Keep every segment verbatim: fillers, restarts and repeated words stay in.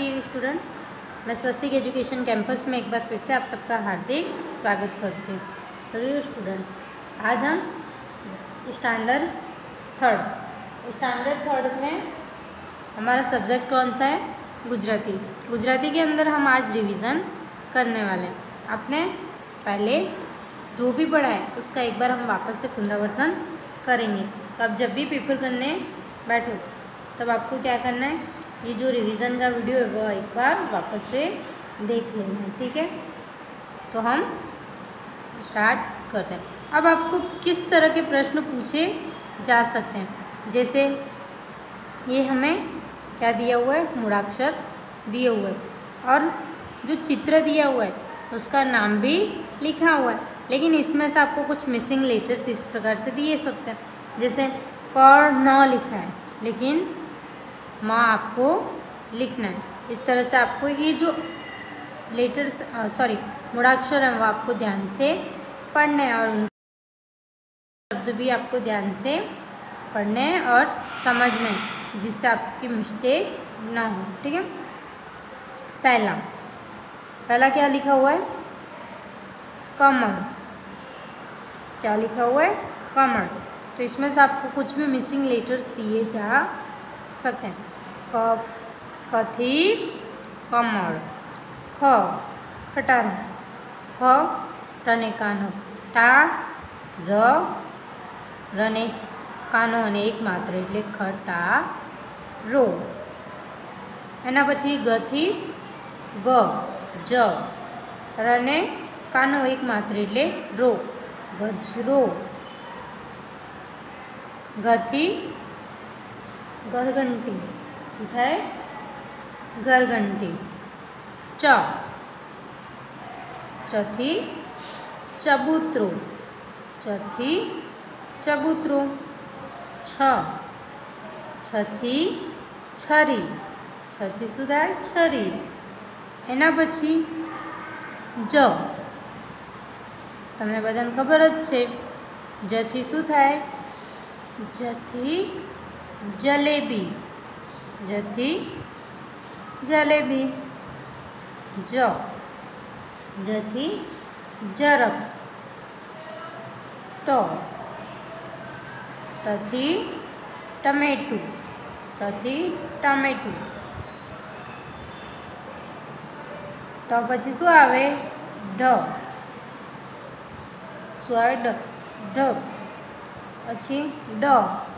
नमस्ते स्टूडेंट्स, मैं स्वस्तिक education campus में एक बार फिर से आप सबका हार्दिक स्वागत करती हूँ। तो स्टूडेंट्स, आज हम स्टैंडर्ड थर्ड स्टैंडर्ड थर्ड में हमारा सब्जेक्ट कौन सा है? गुजराती। गुजराती के अंदर हम आज रिवीजन करने वाले हैं। आपने पहले जो भी पढ़ा है उसका एक बार हम वापस से पुनरावर्तन करेंगे। तो अब जब भी पेपर करने बैठो तब आपको क्या करना है, ये जो रिवीजन का वीडियो है वो एक बार वापस से देख लेना है, ठीक है। तो हम स्टार्ट करते हैं। अब आपको किस तरह के प्रश्न पूछे जा सकते हैं, जैसे ये हमें क्या दिया हुआ है, मूढ़ाक्षर दिए हुए है और जो चित्र दिया हुआ है उसका नाम भी लिखा हुआ है, लेकिन इसमें से आपको कुछ मिसिंग लेटर्स इस प्रकार से दिए सकते हैं, जैसे पर न लिखा है लेकिन माँ आपको लिखना है। इस तरह से आपको ये जो लेटर्स सॉरी मूढ़ाक्षर है वो आपको ध्यान से पढ़ने हैं और उन शब्द भी आपको ध्यान से पढ़ने हैं और समझने हैं, जिससे आपकी मिस्टेक ना हो, ठीक है। पहला पहला क्या लिखा हुआ है? कमल। क्या लिखा हुआ है? कमल। तो इसमें से आपको कुछ भी मिसिंग लेटर्स दिए जा सकते हैं। क कथी कमल। ख खटारो। ख रने कानो। टा र रने कानो અને એક માત્ર એટલે ખટારો। એના પછી ગ થી ગ જ રને કાનો એક માત્ર એટલે રો ગજરો। ગ થી ગરગંટી શું થાય? ગરગંટી। ચ ચ થી ચબૂતરો। ચ થી ચબૂતરો। છ છ થી છરી। છ થી શું થાય? છરી। એના પછી જ તમને બધાને ખબર જ છે, જ થી શું થાય? જ થી જલેબી। જ થી જલેબી। જ જ થી જરક। ટ ટ થી ટમેટું। ટ થી ટમેટું। ટ પછી શું આવે? ઢ। શું આવે? ડ ઢગ। પછી ડ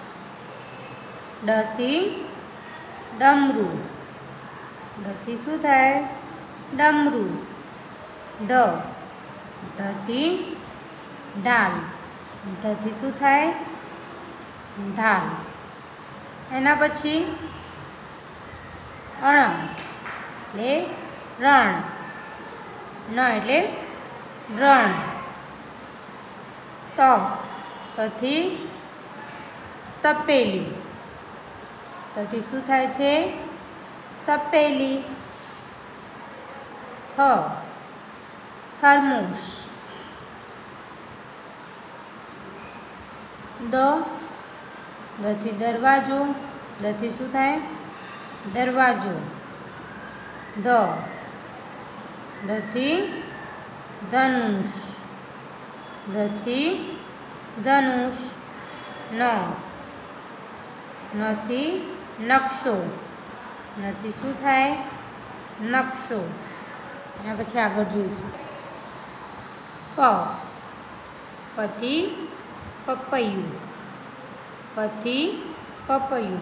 ડ થી ડમરું। ડ થી શું થાય? ડમરું। ઢ ઢ થી ઢાલ। ઢ થી શું થાય? ઢાલ। એના પછી અણ એટલે રણ। ન એટલે રણ। ત ત થી તપેલી। ત થી શું થાય છે? તપેલી। થ થર્મોસ। દ દ થી દરવાજો। દ થી શું થાય? દરવાજો। ધ ધ થી ધનુષ। ધ થી ધનુષ। ન ન થી નકશો। ન થી શું થાય? નકશો। એના પછી આગળ જોઈશું। પ પ થી પપૈયું। પ થી પપૈયું।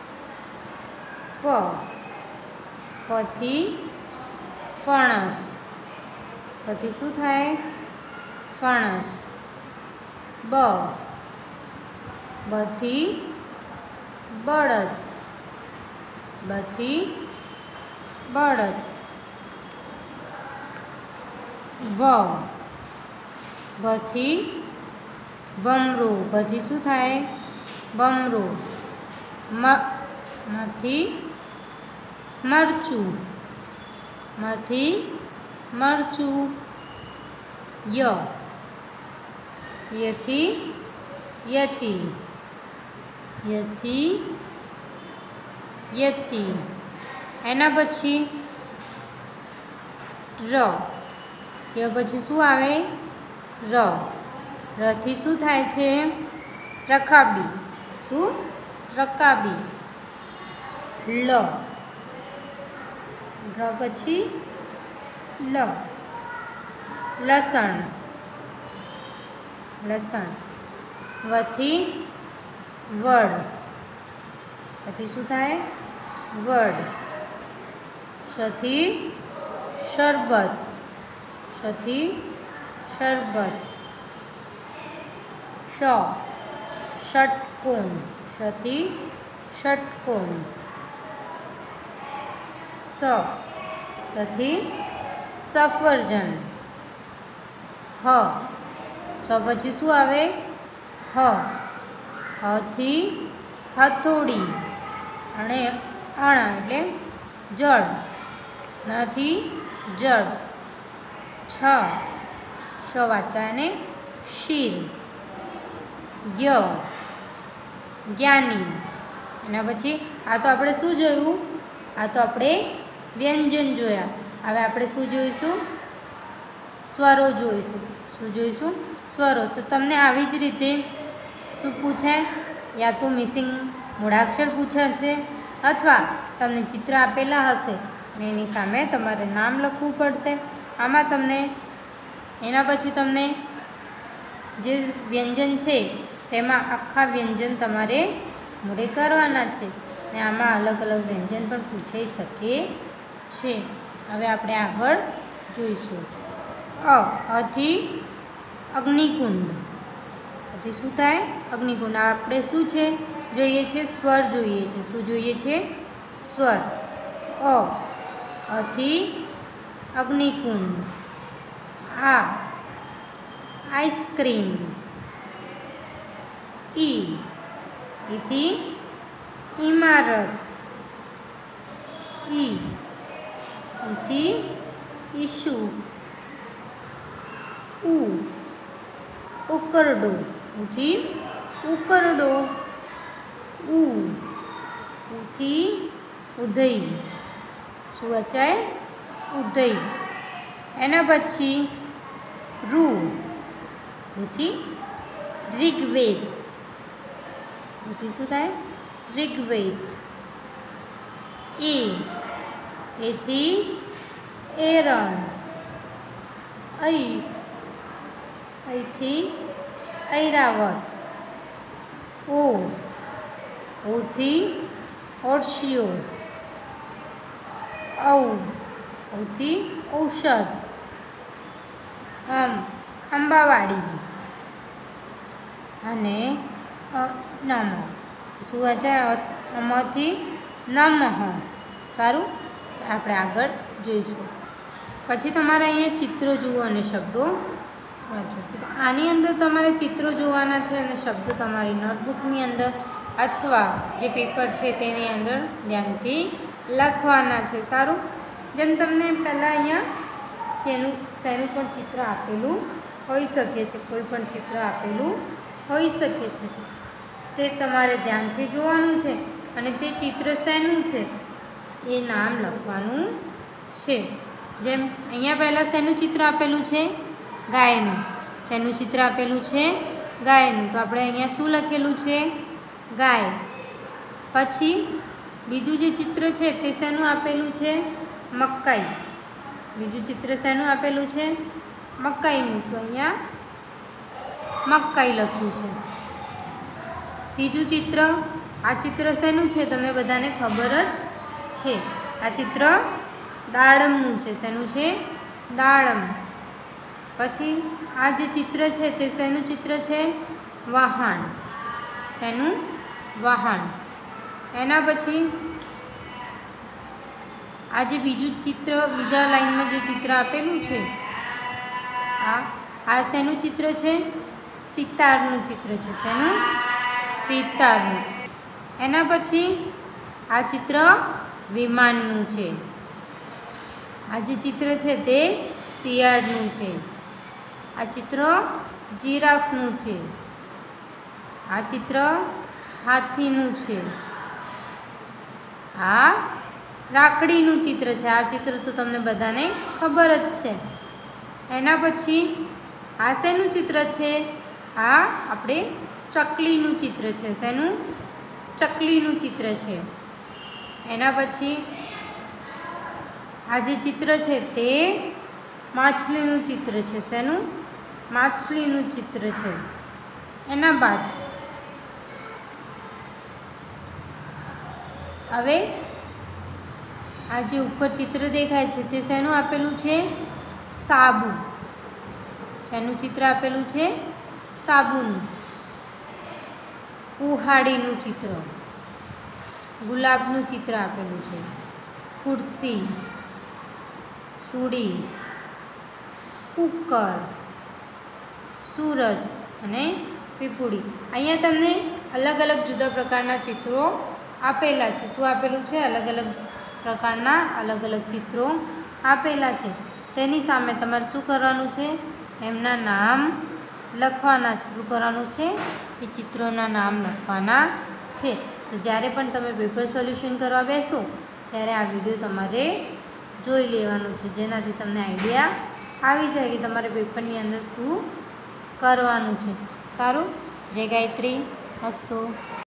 ફ ફ થી ફણસ। ફ થી શું થાય? ફણસ। બ બ થી બળદ। બ થી બળદ। વ વ થી ભમરો। ભ થી શું થાય? ભમરો। મ મ થી મરચું। મ થી મરચું। ય ય થી યતિ। ય થી યતિ। એના પછી ર, એ પછી શું આવે? ર. રથી શું થાય છે? રકાબી. શું? રકાબી. લ. ર પછી લ. લસણ. લસણ. વથી વડ. પછી શું થાય? વડ. શથી શરબત. શથી શરબત. શ, ષટકોણ. શથી ષટકોણ. સ, સથી સફરજન. હ, સ પછી શું આવે? હ. હથી હથોડી અને અણ એટલે જળ. નથી જળ. છ, શ વાચા અને શીર. ય, જ્ઞાની. એના પછી આ તો આપણે શું જોયું? આ તો આપણે વ્યંજન જોયા. હવે આપણે શું જોઈશું? સ્વરો જોઈશું. શું જોઈશું? સ્વરો. તો તમને આવી જ રીતે શું પૂછે? યા તો મિસિંગ મૂળાક્ષર પૂછે છે, અથવા તમને ચિત્ર આપેલા હશે અને એની સામે તમારે નામ લખવું પડશે. આમાં તમને એના પછી તમને જે વ્યંજન છે તેમાં આખા વ્યંજન તમારે મોઢે કરવાના છે, અને આમાં અલગ અલગ વ્યંજન પણ પૂછાઈ શકે છે. હવે આપણે આગળ જોઈશું. અ, અથી અગ્નિકુંડ. પછી શું થાય? અગ્નિકુંડ. આપણે શું છે જોઈએ છે? સ્વર જોઈએ છે. શું જોઈએ છે? સ્વર. અ, અથી અગ્નિકુંડ. આ, આઈસ્ક્રીમ. ઈ, ઈથી ઇમારત. ઈ, ઈથી ઈશુ. ઉ, ઉકરડો. ઉથી ઉકરડો. ઉ, ઉથી ઉદય. શું વચાય? ઉદય. એના પછી રૂ, રૂથી ઋગ્વેદ. રૂથી શું થાય? ઋગ્વેદ. એ, એથી એરણ. ઐ, અહીંથી ઐરાવત. ઓ, ઓથી ઓળશિયો. ઔ, ઔથી ઔષધ. અમ, અંબાવાડી. અને નમ. શું વાંચાય? અમથી નમઃ. સારું, આપણે આગળ જોઈશું. પછી તમારે અહીંયા ચિત્રો જુઓ અને શબ્દો વાંચો. આની અંદર તમારે ચિત્રો જોવાના છે અને શબ્દો તમારી નોટબુકની અંદર અથવા જે પેપર છે તેની અંદર ધ્યાનથી લખવાના છે. સારું, જેમ તમને પહેલાં અહીંયા તેનું તેનું પણ ચિત્ર આપેલું હોઈ શકે છે. કોઈ પણ ચિત્ર આપેલું હોઈ શકે છે, તે તમારે ધ્યાનથી જોવાનું છે અને તે ચિત્ર શેનું છે એ નામ લખવાનું છે. જેમ અહીંયા પહેલાં શેનું ચિત્ર આપેલું છે? ગાયનું. શેનું ચિત્ર આપેલું છે? ગાયનું. તો આપણે અહીંયા શું લખેલું છે? ગાય. પછી બીજું જે ચિત્ર છે તે શેનું આપેલું છે? મકાઈ. બીજું ચિત્ર શેનું આપેલું છે? મકાઈનું. તો અહીંયા મકાઈ લખ્યું છે. ત્રીજું ચિત્ર, આ ચિત્ર શેનું છે? તમને બધાને ખબર જ છે. આ ચિત્ર દાડમનું છે. શેનું છે? દાડમ. પછી આ જે ચિત્ર છે તે શેનું ચિત્ર છે? વાહન. શેનું? વાહન. એના પછી આ જે બીજું ચિત્ર, બીજા લાઈનમાં જે ચિત્ર આપેલું છે, આ આ શેનું ચિત્ર છે? સિતારનું ચિત્ર છે. શેનું? સિતારનું. એના પછી આ ચિત્ર વિમાનનું છે. આ જે ચિત્ર છે તે શિયાળનું છે. આ ચિત્ર જીરાફનું છે. આ ચિત્ર હાથીનું છે. આ રાખડીનું ચિત્ર છે। આ ચિત્ર તો તમને બધાને ખબર જ છે। એના પછી આ શેનું ચિત્ર છે? આ આપણે ચકલીનું ચિત્ર છે। શેનું? ચકલીનું ચિત્ર છે। એના પછી આ જે ચિત્ર છે તે માછલીનું ચિત્ર છે। શેનું? માછલીનું ચિત્ર છે। એના બાદ હવે આ જે ઉપર ચિત્ર દેખાય છે તે શેનું આપેલું છે? સાબુ। શેનું ચિત્ર આપેલું છે? સાબુનું। કુહાડીનું ચિત્ર, ગુલાબનું ચિત્ર આપેલું છે। ખુરશી, સુડી, કુકર, સૂરજ અને પીપુડી। અહીંયા તમને અલગ અલગ જુદા પ્રકારના ચિત્રો આપેલા છે। શું આપેલું છે? અલગ અલગ પ્રકારના અલગ અલગ ચિત્રો આપેલા છે। તેની સામે તમારે શું કરવાનું છે? એમના નામ લખવાના છે। શું કરવાનું છે? એ ચિત્રોના નામ લખવાના છે। તો જ્યારે પણ તમે પેપર સોલ્યુશન કરવા બેસો ત્યારે આ વિડીયો તમારે જોઈ લેવાનું છે, જેનાથી તમને આઈડિયા આવી જાય કે તમારે પેપરની અંદર શું કરવાનું છે। સારું? જય ગાયત્રી, અસ્તુ।